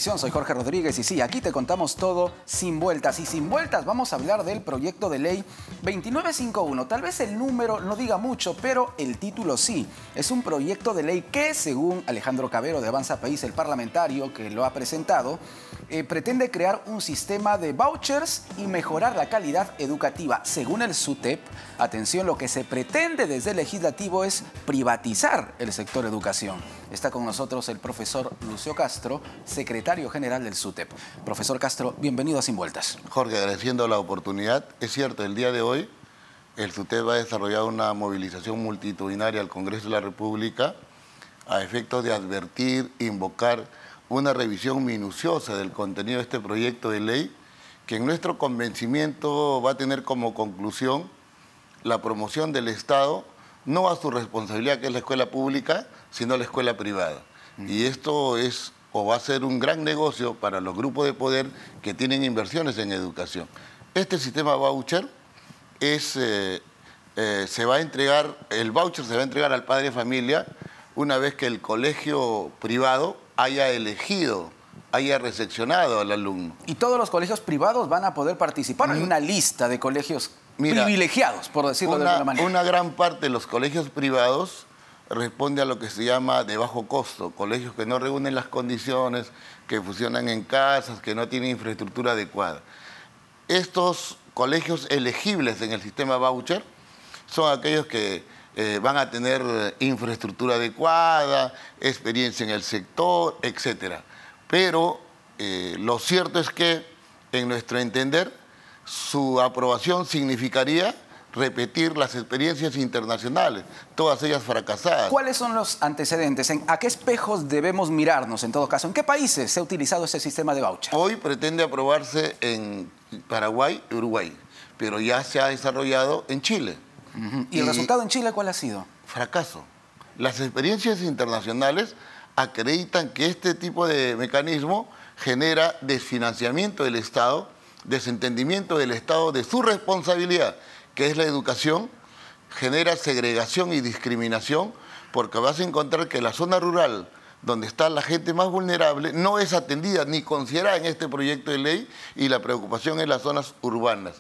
Soy Jorge Rodríguez y sí, aquí te contamos todo sin vueltas. Y sin vueltas vamos a hablar del proyecto de ley 2951. Tal vez el número no diga mucho, pero el título sí. Es un proyecto de ley que, según Alejandro Cabero de Avanza País, el parlamentario que lo ha presentado, pretende crear un sistema de vouchers y mejorar la calidad educativa. Según el SUTEP, atención, lo que se pretende desde el legislativo es privatizar el sector educación. Está con nosotros el profesor Lucio Castro, secretario general del SUTEP. Profesor Castro, bienvenido a Sin Vueltas. Jorge, agradeciendo la oportunidad. Es cierto, el día de hoy el SUTEP ha desarrollado una movilización multitudinaria al Congreso de la República a efectos de advertir, invocar una revisión minuciosa del contenido de este proyecto de ley que en nuestro convencimiento va a tener como conclusión la promoción del Estado no a su responsabilidad, que es la escuela pública, sino a la escuela privada. Y esto es o va a ser un gran negocio para los grupos de poder que tienen inversiones en educación. Este sistema voucher se va a entregar, el voucher se va a entregar al padre de familia una vez que el colegio privado haya elegido, haya recepcionado al alumno. ¿Y todos los colegios privados van a poder participar? Hay una lista de colegios privilegiados, por decirlo de alguna manera. Una gran parte de los colegios privados responde a lo que se llama de bajo costo, colegios que no reúnen las condiciones, que funcionan en casas, que no tienen infraestructura adecuada. Estos colegios elegibles en el sistema voucher son aquellos que van a tener infraestructura adecuada, experiencia en el sector, etc. Pero lo cierto es que, en nuestro entender, su aprobación significaría repetir las experiencias internacionales, todas ellas fracasadas. ¿Cuáles son los antecedentes? ¿A qué espejos debemos mirarnos en todo caso? ¿En qué países se ha utilizado ese sistema de voucher? Hoy pretende aprobarse en Paraguay y Uruguay, pero ya se ha desarrollado en Chile. ¿Y el resultado en Chile cuál ha sido? Fracaso. Las experiencias internacionales acreditan que este tipo de mecanismo genera desfinanciamiento del Estado, desentendimiento del Estado de su responsabilidad, que es la educación, genera segregación y discriminación, porque vas a encontrar que la zona rural, donde está la gente más vulnerable, no es atendida ni considerada en este proyecto de ley, y la preocupación en las zonas urbanas.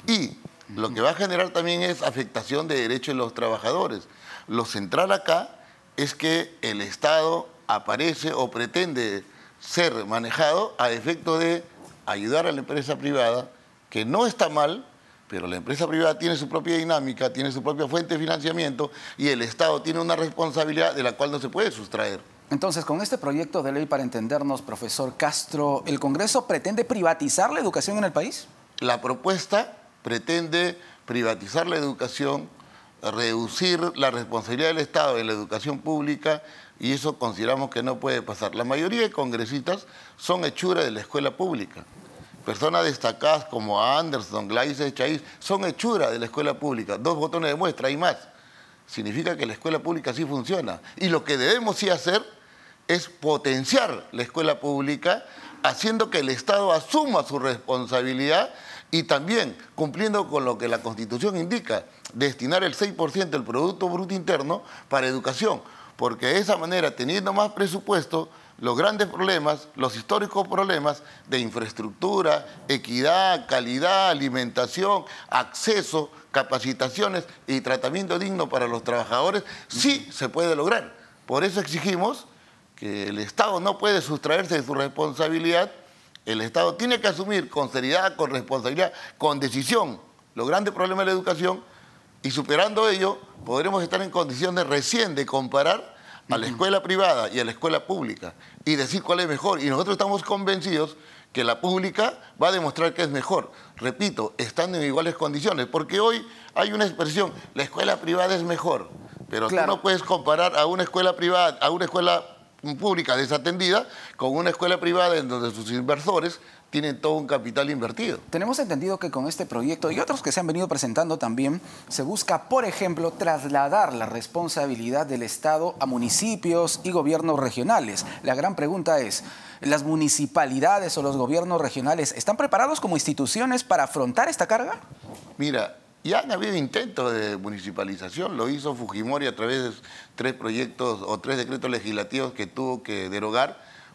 Y lo que va a generar también es afectación de derechos de los trabajadores. Lo central acá es que el Estado aparece o pretende ser manejado a efecto de ayudar a la empresa privada, que no está mal, pero la empresa privada tiene su propia dinámica, tiene su propia fuente de financiamiento y el Estado tiene una responsabilidad de la cual no se puede sustraer. Entonces, con este proyecto de ley, para entendernos, profesor Castro, ¿el Congreso pretende privatizar la educación en el país? La propuesta pretende privatizar la educación, reducir la responsabilidad del Estado en la educación pública, y eso consideramos que no puede pasar. La mayoría de congresistas son hechura de la escuela pública. Personas destacadas como Anderson, Gleiser, Chaiz, son hechura de la escuela pública. 2 botones de muestra y más. Significa que la escuela pública sí funciona. Y lo que debemos sí hacer es potenciar la escuela pública, haciendo que el Estado asuma su responsabilidad y también cumpliendo con lo que la Constitución indica, destinar el 6% del Producto Bruto Interno para educación, porque de esa manera, teniendo más presupuesto, los grandes problemas, los históricos problemas de infraestructura, equidad, calidad, alimentación, acceso, capacitaciones y tratamiento digno para los trabajadores, sí se puede lograr. Por eso exigimos que el Estado no puede sustraerse de su responsabilidad. El Estado tiene que asumir con seriedad, con responsabilidad, con decisión los grandes problemas de la educación, y superando ello podremos estar en condiciones recién de comparar a la escuela privada y a la escuela pública y decir cuál es mejor. Y nosotros estamos convencidos que la pública va a demostrar que es mejor. Repito, estando en iguales condiciones, porque hoy hay una expresión, la escuela privada es mejor, pero claro, tú no puedes comparar a una escuela privada, a una escuela pública desatendida con una escuela privada en donde sus inversores tienen todo un capital invertido. Tenemos entendido que con este proyecto y otros que se han venido presentando también, se busca, por ejemplo, trasladar la responsabilidad del Estado a municipios y gobiernos regionales. La gran pregunta es, ¿las municipalidades o los gobiernos regionales están preparados como instituciones para afrontar esta carga? Mira, ya han habido intentos de municipalización, lo hizo Fujimori a través de 3 proyectos o 3 decretos legislativos que tuvo que derogar,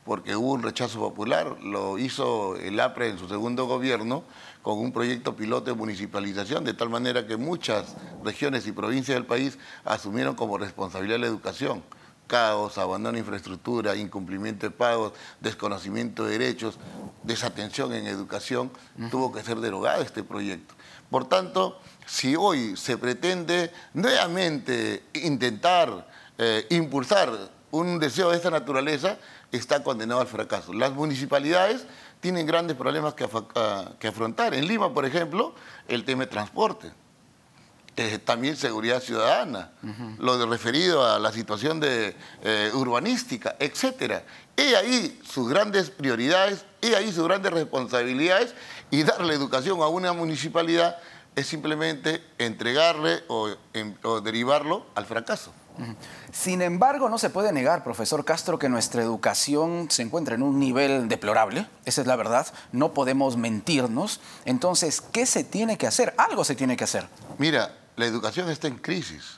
porque hubo un rechazo popular. Lo hizo el APRE en su segundo gobierno con un proyecto piloto de municipalización, de tal manera que muchas regiones y provincias del país asumieron como responsabilidad la educación. Caos, abandono de infraestructura, incumplimiento de pagos, desconocimiento de derechos, desatención en educación, tuvo que ser derogado este proyecto. Por tanto, si hoy se pretende nuevamente intentar impulsar un deseo de esta naturaleza, está condenado al fracaso. Las municipalidades tienen grandes problemas que afrontar. En Lima, por ejemplo, el tema de transporte. También seguridad ciudadana, lo referido a la situación de urbanística, etc. He ahí sus grandes prioridades, he ahí sus grandes responsabilidades, y darle educación a una municipalidad es simplemente entregarle o derivarlo al fracaso. Sin embargo, no se puede negar, profesor Castro, que nuestra educación se encuentra en un nivel deplorable. Esa es la verdad. No podemos mentirnos. Entonces, ¿qué se tiene que hacer? Algo se tiene que hacer. Mira, la educación está en crisis.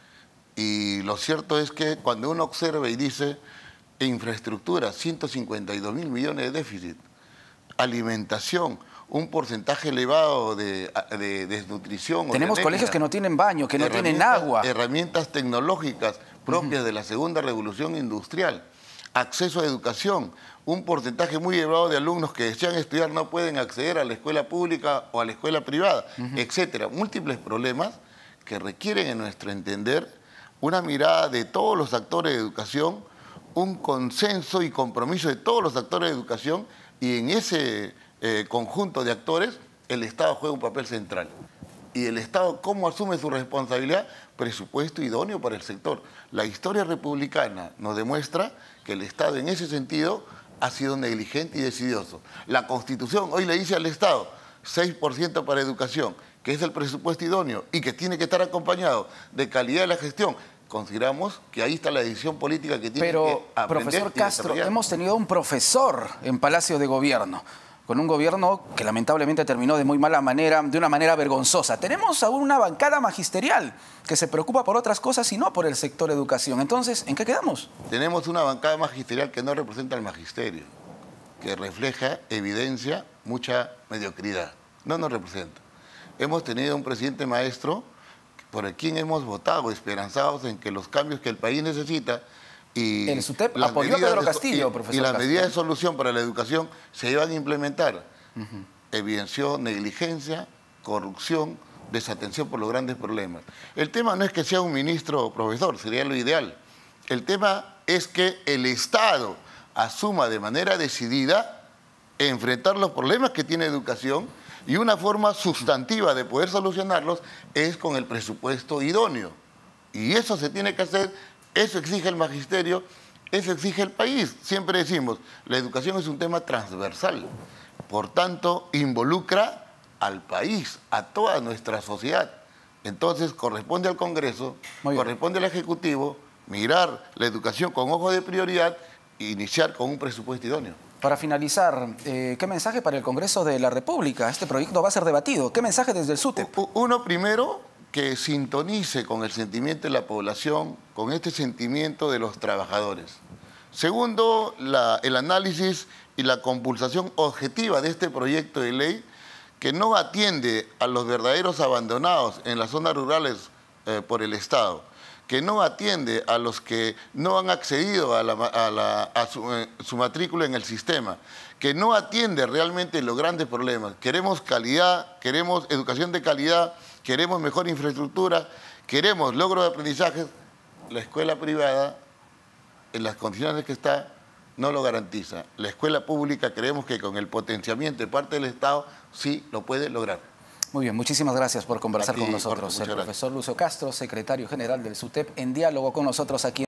Y lo cierto es que cuando uno observa y dice infraestructura, 152.000 millones de déficit, alimentación, un porcentaje elevado de desnutrición. Tenemos colegios que no tienen baño, que no tienen agua. Herramientas tecnológicas propias de la segunda revolución industrial. Acceso a educación. Un porcentaje muy elevado de alumnos que desean estudiar no pueden acceder a la escuela pública o a la escuela privada, etcétera. Múltiples problemas que requieren, en nuestro entender, una mirada de todos los actores de educación, un consenso y compromiso de todos los actores de educación, y en ese conjunto de actores, el Estado juega un papel central. Y el Estado, ¿cómo asume su responsabilidad? Presupuesto idóneo para el sector. La historia republicana nos demuestra que el Estado, en ese sentido, ha sido negligente y decidioso. La Constitución hoy le dice al Estado 6% para educación, que es el presupuesto idóneo y que tiene que estar acompañado de calidad de la gestión. Consideramos que ahí está la decisión política que tiene que aprender. Pero, profesor Castro, hemos tenido un profesor en Palacio de Gobierno, con un gobierno que lamentablemente terminó de muy mala manera, de una manera vergonzosa. Tenemos aún una bancada magisterial que se preocupa por otras cosas y no por el sector educación. Entonces, ¿en qué quedamos? Tenemos una bancada magisterial que no representa al magisterio, que refleja, evidencia, mucha mediocridad. No nos representa. Hemos tenido un presidente maestro por el quien hemos votado, esperanzados en que los cambios que el país necesita y el SUTEP apoyó a Pedro Castillo, profesor y las Castro. medidas de solución para la educación se iban a implementar. Evidenció negligencia, corrupción, desatención por los grandes problemas. El tema no es que sea un ministro o profesor, sería lo ideal. El tema es que el Estado asuma de manera decidida enfrentar los problemas que tiene educación, y una forma sustantiva de poder solucionarlos es con el presupuesto idóneo. Y eso se tiene que hacer. Eso exige el magisterio, eso exige el país. Siempre decimos, la educación es un tema transversal. Por tanto, involucra al país, a toda nuestra sociedad. Entonces, corresponde al Congreso, corresponde al Ejecutivo, mirar la educación con ojo de prioridad e iniciar con un presupuesto idóneo. Para finalizar, ¿qué mensaje para el Congreso de la República? Este proyecto va a ser debatido. ¿Qué mensaje desde el SUTEP? Uno, primero, que sintonice con el sentimiento de la población, con este sentimiento de los trabajadores. Segundo, el análisis y la compulsación objetiva de este proyecto de ley, que no atiende a los verdaderos abandonados en las zonas rurales por el Estado, que no atiende a los que no han accedido a su matrícula en el sistema, que no atiende realmente los grandes problemas. Queremos calidad, queremos educación de calidad, queremos mejor infraestructura, queremos logro de aprendizajes. La escuela privada, en las condiciones que está, no lo garantiza. La escuela pública creemos que con el potenciamiento de parte del Estado sí lo puede lograr. Muy bien, muchísimas gracias por conversar con nosotros. Jorge, el profesor Lucio Castro, secretario general del SUTEP, en diálogo con nosotros aquí.